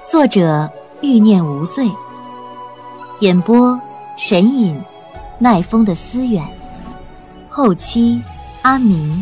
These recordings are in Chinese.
作者欲念无罪，演播神隐，奈风的思远，后期阿明。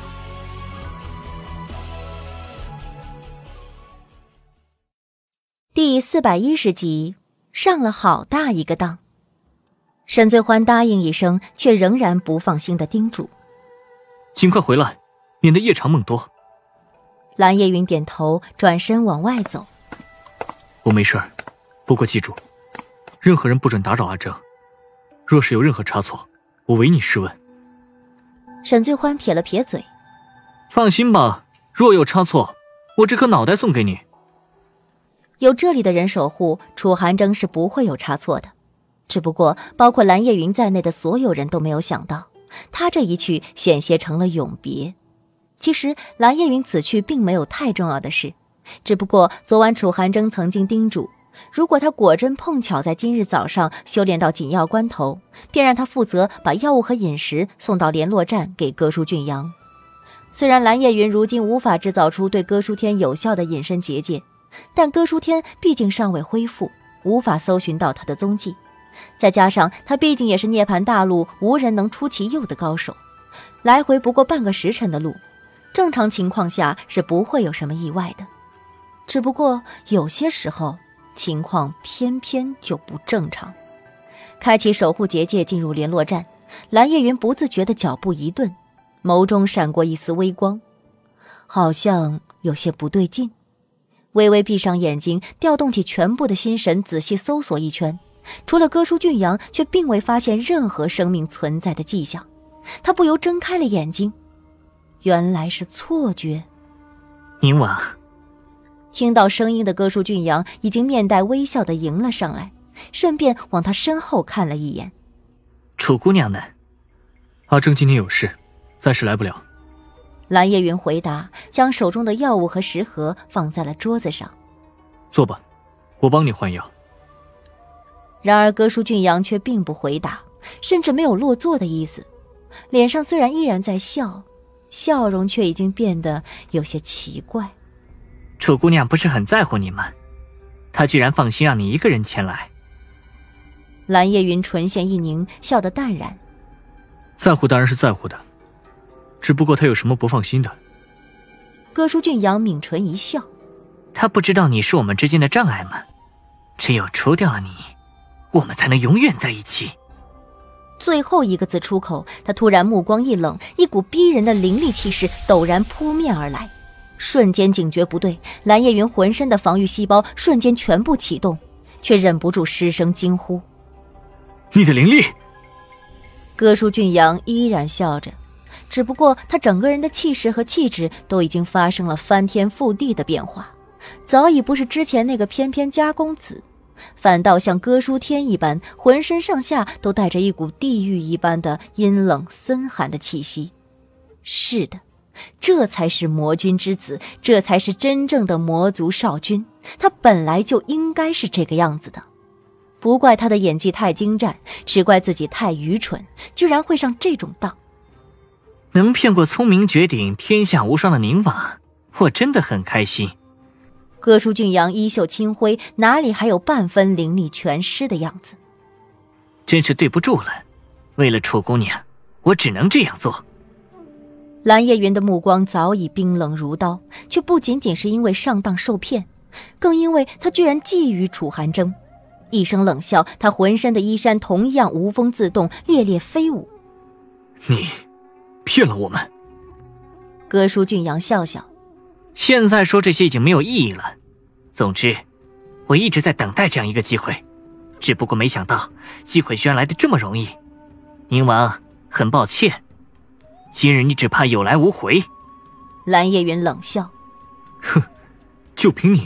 第410集，上了好大一个当。沈醉欢答应一声，却仍然不放心地叮嘱： 尽快回来，免得夜长梦多。 蓝夜云点头，转身往外走。 我没事儿，不过记住，任何人不准打扰阿正。若是有任何差错，我唯你是问。 沈醉欢撇了撇嘴： 放心吧，若有差错，我这颗脑袋送给你。 有这里的人守护，楚寒征是不会有差错的。只不过包括蓝夜云在内的所有人都没有想到，他这一去险些成了永别。其实蓝夜云此去并没有太重要的事，只不过昨晚楚寒征曾经叮嘱，如果他果真碰巧在今日早上修炼到紧要关头，便让他负责把药物和饮食送到联络站给哥舒俊阳。虽然蓝夜云如今无法制造出对哥舒天有效的隐身结界，但哥舒天毕竟尚未恢复，无法搜寻到他的踪迹。再加上他毕竟也是涅槃大陆无人能出其右的高手，来回不过半个时辰的路，正常情况下是不会有什么意外的。只不过有些时候情况偏偏就不正常。开启守护结界进入联络站，蓝夜云不自觉的脚步一顿，眸中闪过一丝微光，好像有些不对劲。微微闭上眼睛，调动起全部的心神，仔细搜索一圈，除了哥舒俊阳，却并未发现任何生命存在的迹象。他不由睁开了眼睛，原来是错觉。 宁王。 听到声音的哥舒俊阳已经面带微笑地迎了上来，顺便往他身后看了一眼。 楚姑娘呢？阿正今天有事，暂时来不了。 蓝夜云回答，将手中的药物和食盒放在了桌子上。 坐吧，我帮你换药。 然而哥舒俊阳却并不回答，甚至没有落座的意思，脸上虽然依然在笑，笑容却已经变得有些奇怪。 楚姑娘不是很在乎你吗？她居然放心让你一个人前来。 蓝夜云唇线一凝，笑得淡然。 在乎当然是在乎的，只不过她有什么不放心的？ 哥舒俊阳抿唇一笑： 她不知道你是我们之间的障碍吗？只有除掉了你，我们才能永远在一起。 最后一个字出口，他突然目光一冷，一股逼人的凌厉气势陡然扑面而来。瞬间警觉不对，蓝夜云浑身的防御细胞瞬间全部启动，却忍不住失声惊呼： 你的灵力！ 哥舒俊阳依然笑着，只不过他整个人的气势和气质都已经发生了翻天覆地的变化，早已不是之前那个翩翩家公子，反倒像哥舒天一般，浑身上下都带着一股地狱一般的阴冷森寒的气息。是的，这才是魔君之子，这才是真正的魔族少君，他本来就应该是这个样子的。不怪他的演技太精湛，只怪自己太愚蠢，居然会上这种当。 能骗过聪明绝顶、天下无双的宁王，我真的很开心。 哥舒俊阳衣袖轻挥，哪里还有半分灵力全失的样子。 真是对不住了，为了楚姑娘，我只能这样做。 蓝夜云的目光早已冰冷如刀，却不仅仅是因为上当受骗，更因为他居然觊觎楚寒征。一声冷笑，他浑身的衣衫同样无风自动，猎猎飞舞。 你骗了我们。 哥舒俊阳笑笑， 现在说这些已经没有意义了。总之，我一直在等待这样一个机会，只不过没想到机会居然来得这么容易。宁王，很抱歉，今日你只怕有来无回。 蓝夜云冷笑， 哼，就凭你。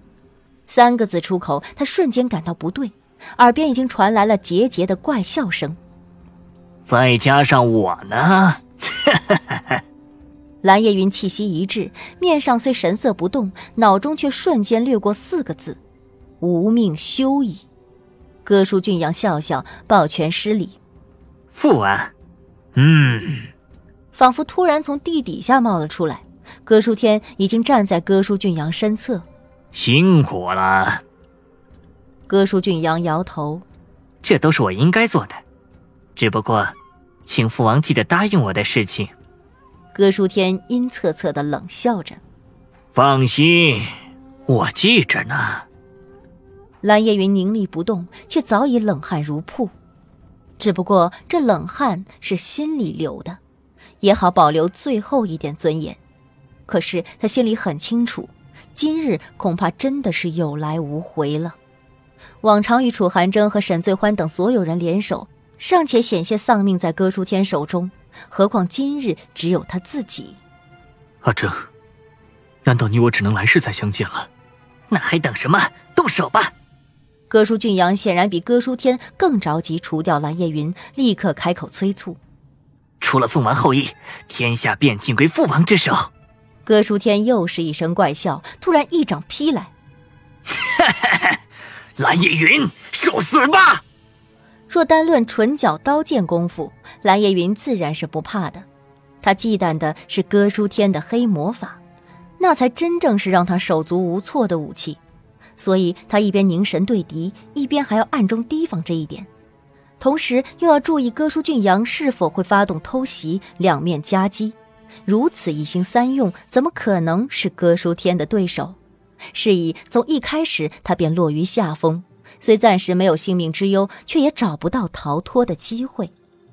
3个字出口，他瞬间感到不对，耳边已经传来了桀桀的怪笑声。 再加上我呢？ 蓝夜云气息一滞，面上虽神色不动，脑中却瞬间掠过4个字：无命休矣。哥舒俊阳笑笑，抱拳施礼： 父王。 仿佛突然从地底下冒了出来，哥舒天已经站在哥舒俊阳身侧， 辛苦了。 哥舒俊阳摇头， 这都是我应该做的，只不过请父王记得答应我的事情。 哥舒天阴恻恻地冷笑着， 放心，我记着呢。 蓝夜云凝立不动，却早已冷汗如瀑，只不过这冷汗是心里流的，也好保留最后一点尊严。可是他心里很清楚，今日恐怕真的是有来无回了。往常与楚寒征和沈醉欢等所有人联手，尚且险些丧命在哥舒天手中，何况今日只有他自己。 阿征，难道你我只能来世再相见了？那还等什么？动手吧！ 哥舒俊阳显然比哥舒天更着急除掉蓝夜云，立刻开口催促： 除了凤王后裔，天下便尽归父王之手。 哥舒天又是一声怪笑，突然一掌劈来。 蓝夜云，受死吧！ 若单论唇角刀剑功夫，蓝夜云自然是不怕的。他忌惮的是哥舒天的黑魔法，那才真正是让他手足无措的武器。所以他一边凝神对敌，一边还要暗中提防这一点，同时又要注意哥舒俊阳是否会发动偷袭，两面夹击。如此一心三用，怎么可能是哥舒天的对手？是以从一开始他便落于下风，虽暂时没有性命之忧，却也找不到逃脱的机会。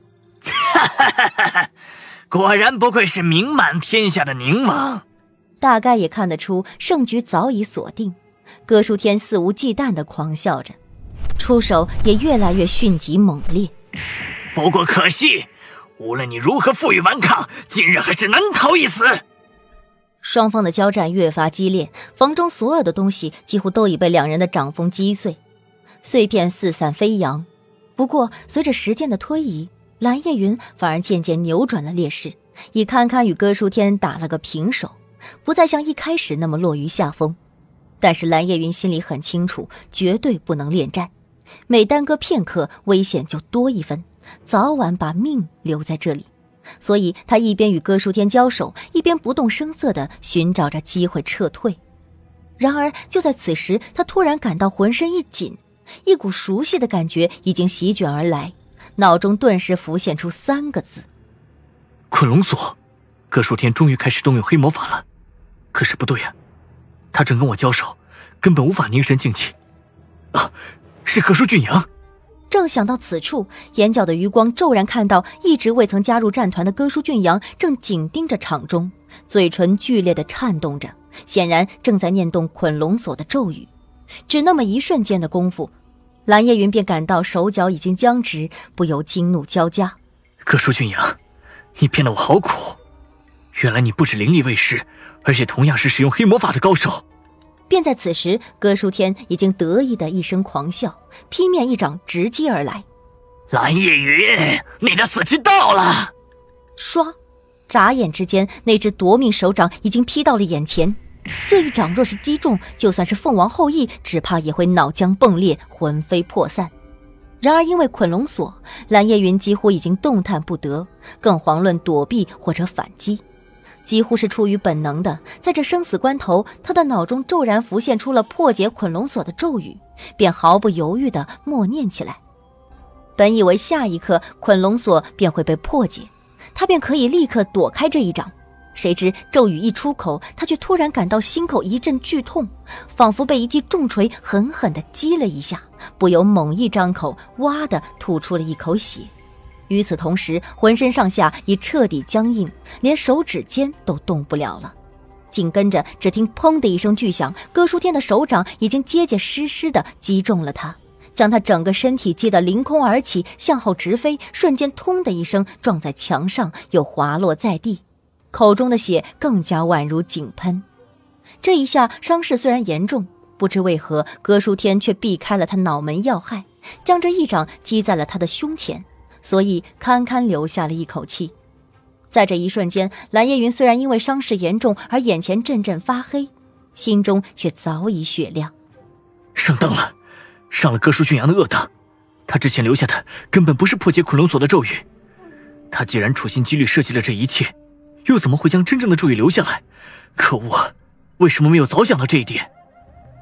果然不愧是名满天下的宁王。 大概也看得出胜局早已锁定，哥舒天肆无忌惮地狂笑着，出手也越来越迅疾猛烈。 不过可惜，无论你如何负隅顽抗，今日还是难逃一死。 双方的交战越发激烈，房中所有的东西几乎都已被两人的掌风击碎，碎片四散飞扬。不过随着时间的推移，蓝夜云反而渐渐扭转了劣势，以堪堪与哥舒天打了个平手，不再像一开始那么落于下风。但是蓝夜云心里很清楚，绝对不能恋战，每耽搁片刻，危险就多一分，早晚把命留在这里。所以他一边与哥舒天交手，一边不动声色地寻找着机会撤退。然而就在此时，他突然感到浑身一紧，一股熟悉的感觉已经席卷而来，脑中顿时浮现出3个字： 捆龙锁。哥舒天终于开始动用黑魔法了。可是不对呀，他正跟我交手，根本无法凝神静气。啊，是哥舒俊阳。 正想到此处，眼角的余光骤然看到一直未曾加入战团的哥舒俊阳正紧盯着场中，嘴唇剧烈地颤动着，显然正在念动捆龙锁的咒语。只那么一瞬间的功夫，蓝夜云便感到手脚已经僵直，不由惊怒交加。 哥舒俊阳，你骗得我好苦，原来你不止灵力未失，而且同样是使用黑魔法的高手。 便在此时，哥舒天已经得意的一声狂笑，劈面一掌直击而来。 蓝夜云，你的死期到了！ 唰，眨眼之间，那只夺命手掌已经劈到了眼前。这一掌若是击中，就算是凤王后裔，只怕也会脑浆迸裂，魂飞魄散。然而因为捆龙锁，蓝夜云几乎已经动弹不得，更遑论躲避或者反击。几乎是出于本能的，在这生死关头，他的脑中骤然浮现出了破解捆龙锁的咒语，便毫不犹豫地默念起来。本以为下一刻捆龙锁便会被破解，他便可以立刻躲开这一掌，谁知咒语一出口，他却突然感到心口一阵剧痛，仿佛被一记重锤狠狠地击了一下，不由猛一张口，哇地吐出了一口血。与此同时，浑身上下已彻底僵硬，连手指尖都动不了了。紧跟着，只听砰的一声巨响，哥舒天的手掌已经结结实实地击中了他，将他整个身体击得凌空而起，向后直飞，瞬间通的一声撞在墙上，又滑落在地，口中的血更加宛如井喷。这一下伤势虽然严重，不知为何哥舒天却避开了他脑门要害，将这一掌击在了他的胸前，所以堪堪留下了一口气。在这一瞬间，蓝夜云虽然因为伤势严重而眼前阵阵发黑，心中却早已雪亮。 上当了，上了哥舒俊阳的恶当。他之前留下的根本不是破解捆龙锁的咒语，他既然处心积虑设计了这一切，又怎么会将真正的咒语留下来？可恶，为什么没有早想到这一点？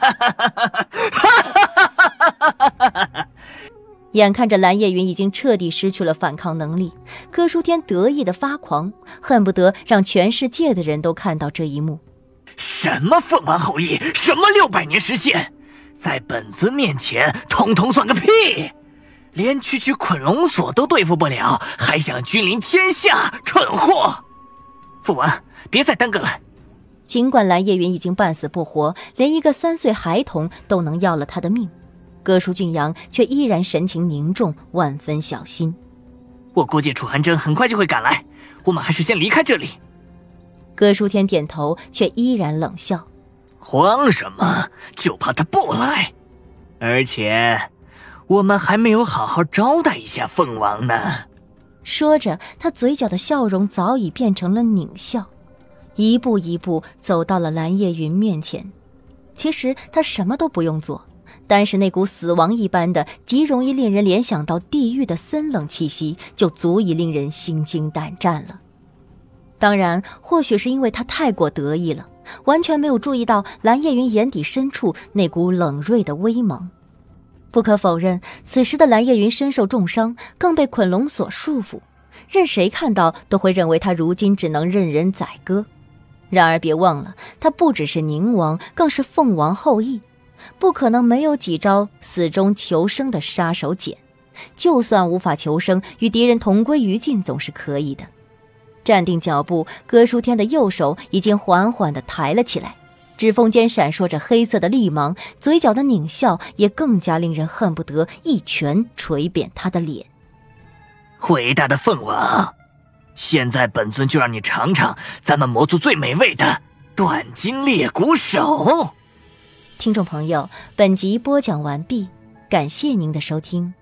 眼看着蓝夜云已经彻底失去了反抗能力，柯书天得意的发狂，恨不得让全世界的人都看到这一幕。 什么凤王后裔，什么600年时限，在本尊面前统统算个屁！连区区捆龙锁都对付不了，还想君临天下，蠢货！父王，别再耽搁了。 尽管蓝夜云已经半死不活，连一个3岁孩童都能要了他的命，哥舒俊阳却依然神情凝重，万分小心。 我估计楚寒征很快就会赶来，我们还是先离开这里。 哥舒天点头，却依然冷笑： 慌什么？就怕他不来。而且我们还没有好好招待一下凤王呢。 说着，他嘴角的笑容早已变成了狞笑，一步一步走到了蓝夜云面前。其实他什么都不用做，但是那股死亡一般的极容易令人联想到地狱的森冷气息，就足以令人心惊胆战了。当然，或许是因为他太过得意了，完全没有注意到蓝夜云眼底深处那股冷锐的威猛。不可否认，此时的蓝夜云身受重伤，更被捆龙锁束缚，任谁看到都会认为他如今只能任人宰割。然而别忘了，他不只是宁王，更是凤王后裔，不可能没有几招死中求生的杀手锏。就算无法求生，与敌人同归于尽总是可以的。站定脚步，哥舒天的右手已经缓缓地抬了起来，指缝间闪烁着黑色的利芒，嘴角的狞笑也更加令人恨不得一拳捶扁他的脸。 伟大的凤王，现在本尊就让你尝尝咱们魔族最美味的断筋裂骨手。 听众朋友，本集播讲完毕，感谢您的收听。